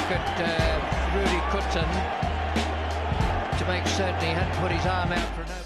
at Rudy Kutsen to make certain he hadn't put his arm out for an